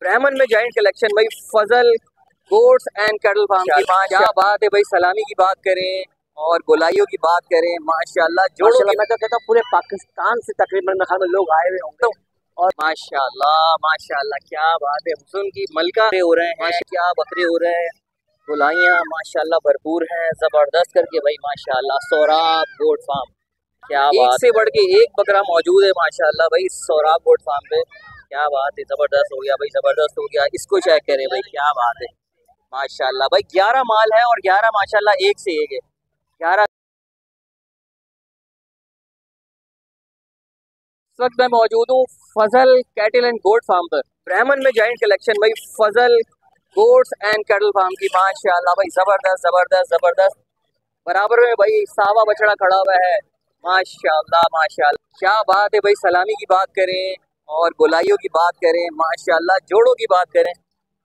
ब्राह्मण में joint collection भाई, Fazal goats and cattle farm की क्या बात है भाई। सलामी की बात करें और गोलाइयों की बात करें, माशाल्लाह जोड़ों की। मैं तो कहता हूँ पूरे पाकिस्तान से तकरीबन मेरे ख्याल में लोग आए हुए होंगे। और माशाल्लाह माशाल्लाह क्या बात है। हुस्न की मलका हो रहे हैं, क्या बकरे हो रहे हैं, गोलाइयाँ माशाल्लाह भरपूर हैं, जबरदस्त करके भाई माशाल्लाह। सौराब गोट फार्म क्या बात, एक से बढ़ के एक बकरा मौजूद है माशाल्लाह भाई सौराब गोट फार्म पे। क्या बात है, जबरदस्त हो गया भाई, जबरदस्त हो गया। इसको चेक करें भाई, क्या बात है माशाल्लाह भाई। 11 माल है और 11 माशाल्लाह एक से एक है। 11 इस वक्त मैं मौजूद हूँ Fazal cattle and goat farm पर। ब्राह्मण में जॉइंट कलेक्शन भाई, Fazal goats and cattle farm की माशाल्लाह भाई, जबरदस्त जबरदस्त जबरदस्त। बराबर में भाई सावा बछड़ा खड़ा हुआ है, माशाल्लाह माशाल्लाह क्या बात है भाई। सलामी की बात करें और गोलाइयों की बात करें, माशाल्लाह जोड़ों की बात करें,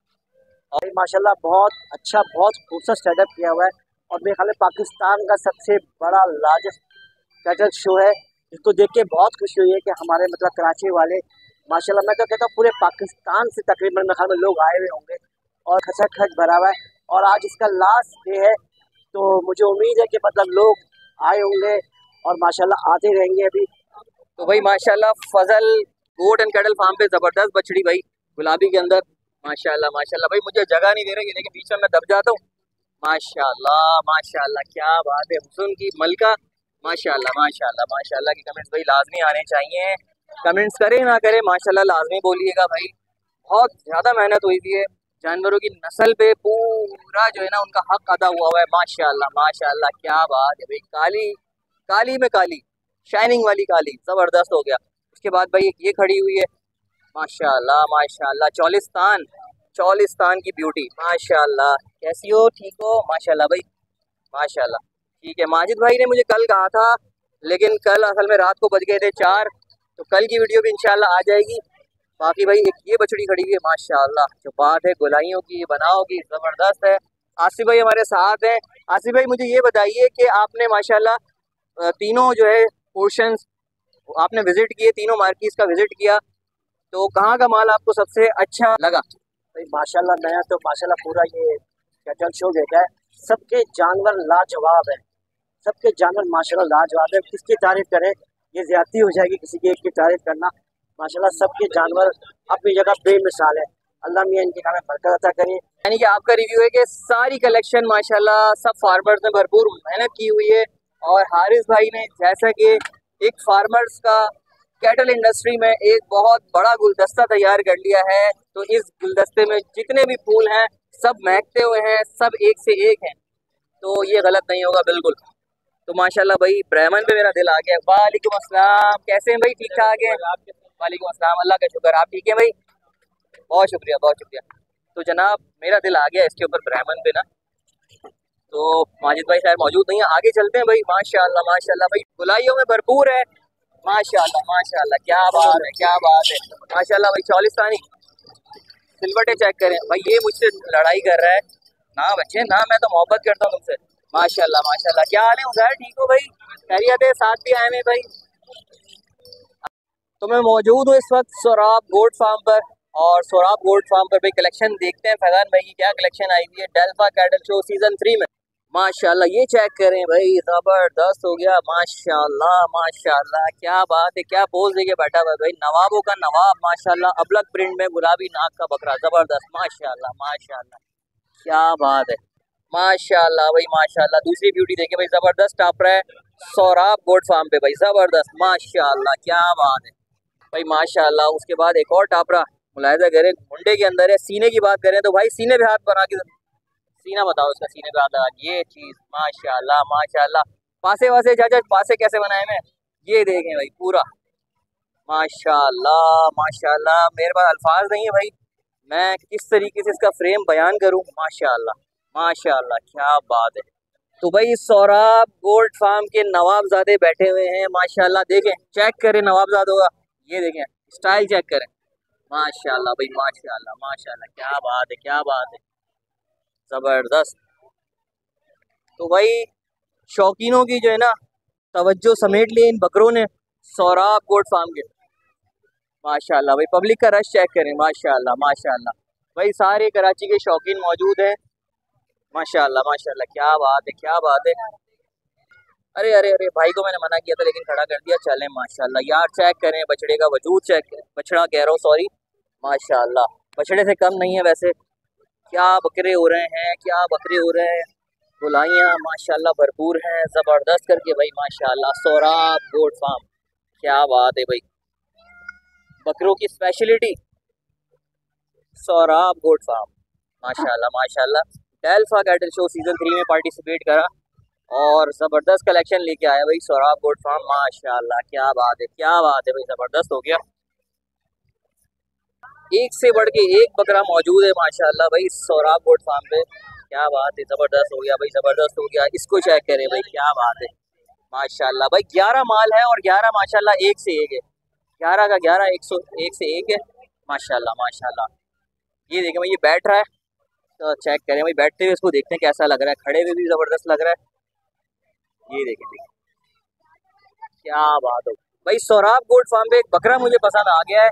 और माशाल्लाह बहुत अच्छा, बहुत खूबसूरत सेटअप किया हुआ है। और मेरे ख्याल में पाकिस्तान का सबसे बड़ा लार्जेस्ट कैटल शो है, जिसको देख के बहुत खुशी हुई है कि हमारे मतलब कराची वाले माशाल्लाह, मैं तो कहता हूँ पूरे पाकिस्तान से तकरीबन मेरे ख्याल में लोग आए हुए होंगे और खचाखच भरा हुआ है। और आज इसका लास्ट डे है, तो मुझे उम्मीद है कि मतलब लोग आए होंगे और माशाल्लाह आते रहेंगे अभी। तो भाई माशाल्लाह Fazal goat and cattle farm पे जबरदस्त बछड़ी भाई, गुलाबी के अंदर माशाल्लाह माशाल्लाह भाई। मुझे जगह नहीं दे रही, लेकिन बीच में मैं दब जाता हूँ। माशाल्लाह माशाल्लाह क्या बात है, हुस्न की मलका। माशाल्लाह माशाल्लाह माशाल्लाह की कमेंट्स भाई लाजमी आने चाहिए। कमेंट्स करें ना करें, माशाल्लाह लाजमी बोलिएगा भाई। बहुत ज़्यादा मेहनत हुई थी जानवरों की नस्ल पे, पूरा जो है ना उनका हक अदा हुआ है माशाल्लाह माशाल्लाह क्या बात है भाई। काली काली में काली, शाइनिंग वाली काली, जबरदस्त हो गया। उसके बाद भाई एक ये खड़ी हुई है माशाल्लाह माशाल्लाह, चौलिस्तान, चौलिस्तान की ब्यूटी माशाल्लाह। कैसी हो, ठीक हो माशाल्लाह भाई, माशाल्लाह ठीक है। माजिद भाई ने मुझे कल कहा था, लेकिन कल असल में रात को बज गए थे 4, तो कल की वीडियो भी इंशाल्लाह आ जाएगी। बाकी भाई एक ये बछड़ी खड़ी हुई है माशाल्लाह, जो बात है गोलाइयों की, बनाओ की, जबरदस्त है। आसिफ भाई हमारे साथ हैं। आसिफ भाई मुझे ये बताइए कि आपने माशाल्लाह तीनों जो है पोर्शंस आपने विजिट किए, तीनों मार्केट्स का विजिट किया, तो कहाँ का माल आपको सबसे अच्छा लगा? भाई माशाल्लाह मैं तो माशाल्लाह पूरा ये कैटल शो देखा है, सबके जानवर लाजवाब है, सबके जानवर माशाल्लाह लाजवाब है। किसकी तारीफ करें, ये ज्यादती हो जाएगी किसी की एक की तारीफ करना। माशाल्लाह सबके जानवर अपनी जगह बेमिसाल है। अल्लाह मियां इनकी हमें बरकत अता करे। यानी कि आपका रिव्यू है कि सारी कलेक्शन माशाल्लाह सब फार्मर्स ने भरपूर मेहनत की हुई है, और हारिस भाई ने जैसा कि एक फार्मर्स का कैटल इंडस्ट्री में एक बहुत बड़ा गुलदस्ता तैयार कर लिया है, तो इस गुलदस्ते में जितने भी फूल हैं सब महकते हुए हैं, सब एक से एक हैं, तो ये गलत नहीं होगा बिल्कुल। तो माशाल्लाह भाई ब्राह्मण पे मेरा दिल आ गया। वालेकुम अस्सलाम, कैसे हैं भाई, ठीक ठाक हैं? वालेकुम अस्सलाम, अल्लाह का शुक्र, आप ठीक है भाई? बहुत शुक्रिया बहुत शुक्रिया। तो जनाब मेरा दिल आ गया इसके ऊपर ब्राह्मण पे ना, तो माजिद भाई शायद मौजूद नहीं है, आगे चलते हैं भाई। माशाल्लाह माशाल्लाह भाई गुलाइयों में भरपूर है, माशाल्लाह माशाल्लाह क्या बात है क्या बात है माशाल्लाह भाई। चौलिस्तानी सिलवटे चेक करें भाई, ये मुझसे लड़ाई कर रहा है ना बच्चे ना, मैं तो मोहब्बत करता हूँ तुमसे। माशाल्लाह माशाल्लाह, क्या हाल है उधर, ठीक हो भाई? खैरियत है, साथ भी आए हैं भाई। तो मैं मौजूद हूँ इस वक्त सोराब गोट फार्म पर, और सोराब गोट फार्म पर भाई कलेक्शन देखते हैं फैजान भाई की क्या कलेक्शन आई हुई है डेल्फा कैटल शो सीजन 3 में। माशाल्लाह ये चेक करें भाई, जबरदस्त हो गया माशाल्लाह माशाल्लाह क्या बात है, क्या पोज देके बैठा हुआ है भाई, नवाबों का नवाब माशाल्लाह। अबलक प्रिंट में गुलाबी नाक का बकरा, जबरदस्त माशाल्लाह माशाल्लाह क्या बात है माशाल्लाह भाई माशाल्लाह। दूसरी ब्यूटी देखे भाई, जबरदस्त टाप रहा है सौराब गोट फार्म पे भाई, जबरदस्त माशाल्लाह क्या बात है भाई माशाल्लाह। उसके बाद एक और टापरा मुलायजा करें, मुंडे के अंदर है। सीने की बात करें तो भाई सीने पे हाथ बना के, सीना बताओ इसका, सीने पे हाथ लगा, ये चीज माशाल्लाह माशाल्लाह। पासे वासे चाचा, पासे कैसे बनाए हैं ये देखें भाई, पूरा माशाल्लाह माशाल्लाह। मेरे पास अल्फाज नहीं है भाई, मैं किस तरीके से इसका फ्रेम बयान करूं, माशाल्लाह माशाल्लाह क्या बात है। तो भाई सौराब गोल्ड फार्म के नवाबजादे बैठे हुए हैं माशाल्लाह, देखें चेक करें नवाबजादों का, ये देखें स्टाइल चेक करें माशाल्लाह भाई माशाल्लाह माशाल्लाह क्या बात है क्या बात है, जबरदस्त। तो भाई शौकीनों की जो है ना तवज्जो समेट ली इन बकरों ने सौराब गोट फार्म के, माशाल्लाह भाई, पब्लिक का रश चेक करें, माशाल्लाह माशाल्लाह भाई, सारे कराची के शौकीन मौजूद हैं, माशाल्लाह माशाल्लाह, क्या बात है क्या बात है। अरे अरे अरे भाई को मैंने मना किया था लेकिन खड़ा कर दिया, चलें माशाल्लाह यार, चेक करें बछड़े का वजूद, चेक करें, बछड़ा कह रहा हूँ सॉरी, माशाल्लाह बछड़े से कम नहीं है वैसे, क्या बकरे हो रहे हैं, क्या बकरे हो रहे हैं, गुलाइयाँ माशाल्लाह भरपूर हैं, ज़बरदस्त करके भाई माशाल्लाह। सौराब गोट फार्म, क्या बात है भाई, बकरों की स्पेशलिटी सौराब गोट फार्म, माशाल्लाह माशाल्लाह। डेल्फा कैटल शो सीजन 3 में पार्टिसिपेट करा और ज़बरदस्त कलेक्शन लेके आया भाई सौराब गोट फार्म, माशाल्लाह क्या बात है क्या बात है भाई, ज़बरदस्त हो गया। एक से बढ़ के एक बकरा मौजूद है माशाल्लाह भाई सौराब गोट फार्म पे, क्या बात है, ज़बरदस्त हो गया भाई, ज़बरदस्त हो गया। इसको चेक करें भाई, क्या बात है माशाल्लाह भाई, 11 माल है और 11 माशाल्लाह एक से एक है, 11 का 11 101 से एक है, माशाल्लाह माशाल्लाह। ये देखें भाई, ये बैठ रहा है तो चेक करें भाई, बैठते हुए इसको देखते हैं कैसा लग रहा है, खड़े हुए भी ज़बरदस्त लग रहा है, ये देखें भाई क्या बात हो भाई। सौराब गोट फार्म पे एक बकरा मुझे पसंद आ गया है,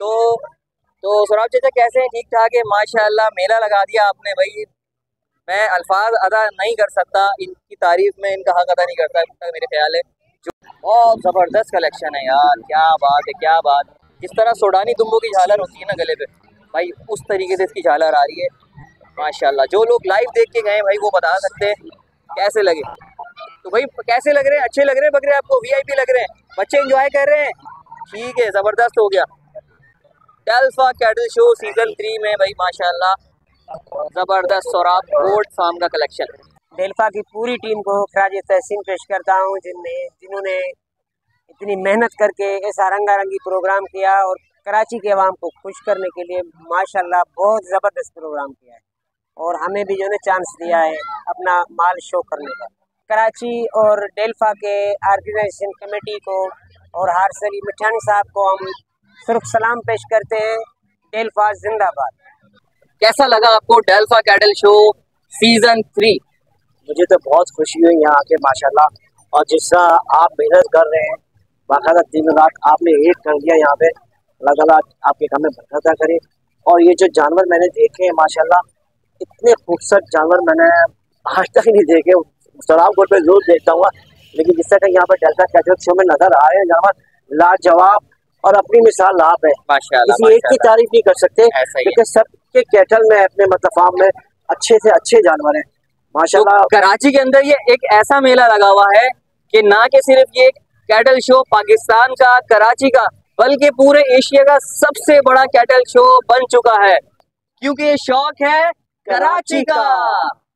तो सौराब चाचा कैसे हैं, ठीक ठाक है माशाल्लाह, मेला लगा दिया आपने भाई, मैं अल्फाज अदा नहीं कर सकता इनकी तारीफ में, इनका हक अदा नहीं करता मेरे ख्याल है। जो बहुत ज़बरदस्त कलेक्शन है यार, क्या बात है क्या बात, जिस तरह सोडानी दुम्बों की झालर होती है ना गले पे भाई, उस तरीके से इसकी झालर आ रही है माशाल्लाह। जो लोग लाइव देख के गए भाई वो बता सकते हैं कैसे लगे, तो भाई कैसे लग रहे हैं, अच्छे लग रहे हैं बकरे आपको, वीआईपी लग रहे हैं, बच्चे एंजॉय कर रहे हैं, ठीक है ज़बरदस्त हो गया। डेल्फा कैटल शो सीजन 3 में भाई माशाल्लाह जबरदस्त सौराब गोट फार्म का कलेक्शन। डेल्फा की पूरी टीम को खराज तहसीन पेश करता हूँ, जिन्होंने इतनी मेहनत करके ऐसा रंगारंगी प्रोग्राम किया और कराची के अवाम को खुश करने के लिए माशाल्लाह बहुत ज़बरदस्त प्रोग्राम किया है, और हमें भी जो है चांस दिया है अपना माल शो करने का। कराची और डेल्फा के ऑर्गेनाइजेशन कमेटी को और हारसली मिठानी साहब को हम सिर्फ सलाम पेश करते हैं, डेल्फा जिंदाबाद। कैसा लगा आपको डेल्फा कैटल शो सीजन 3? मुझे तो बहुत खुशी हुई यहाँ आके माशाल्लाह, और जिस तरह आप मेहनत कर रहे हैं बाकायदा 3 रात आपने एक कर दिया यहाँ पे, अल्लाह ताला आपके काम में बरकत करे। और ये जो जानवर मैंने देखे हैं माशाल्लाह, इतने खूबसूरत जानवर मैंने आज तक नहीं देखे, सौराब गोट पे जरूर देखता हूँ, लेकिन जिस तरह यहाँ पे डेल्टा कैटल शो में नजर आ रहे हैं जानवर लाजवाब और अपनी मिसाल आप है, किसी एक की तारीफ नहीं कर सकते, क्योंकि सबके कैटल में अपने मतलब फार्म में अच्छे से अच्छे जानवर हैं माशाल्लाह। तो कराची के अंदर ये एक ऐसा मेला लगा हुआ है कि ना कि सिर्फ ये कैटल शो पाकिस्तान का, कराची का, बल्कि पूरे एशिया का सबसे बड़ा कैटल शो बन चुका है, क्योंकि ये शौक है कराची का।